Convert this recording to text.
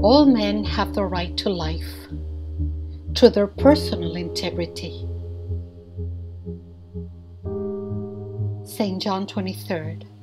All men have the right to life, to their personal integrity. St. John 23rd.